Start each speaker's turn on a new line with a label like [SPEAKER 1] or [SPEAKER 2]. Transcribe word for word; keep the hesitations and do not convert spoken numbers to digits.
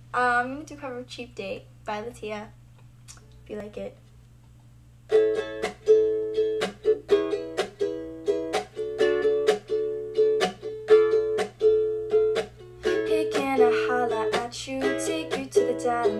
[SPEAKER 1] Um, I'm gonna do cover Cheap Date by Lateeya, if you like it. Hey, can I holla at you, take you to the diner,